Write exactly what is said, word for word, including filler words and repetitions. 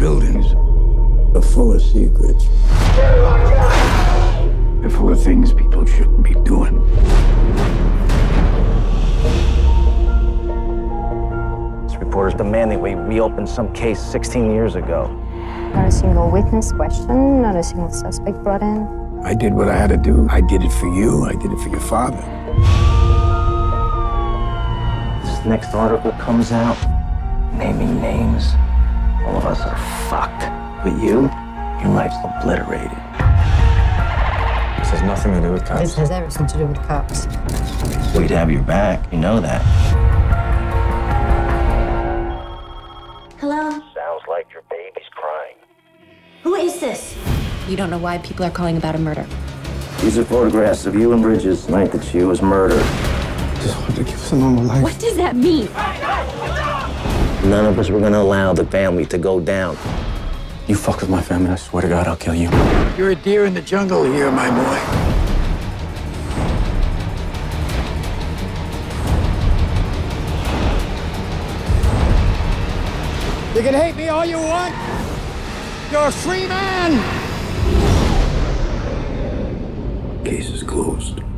buildings are full of secrets. They're full of things people shouldn't be doing. This reporter's demanding we reopen some case sixteen years ago. Not a single witness questioned, not a single suspect brought in. I did what I had to do. I did it for you. I did it for your father. This next article comes out, naming names. All of us are fucked. But you, your life's obliterated. This has nothing to do with cops. This has everything to do with cops. We'd have your back, you know that. Hello? Sounds like your baby's crying. Who is this? You don't know why people are calling about a murder. These are photographs of you and Bridges the night that she was murdered. Just wanted to give us a normal life. What does that mean? None of us were gonna allow the family to go down. You fuck with my family, I swear to God, I'll kill you. You're a deer in the jungle here, my boy. You can hate me all you want. You're a free man. Case is closed.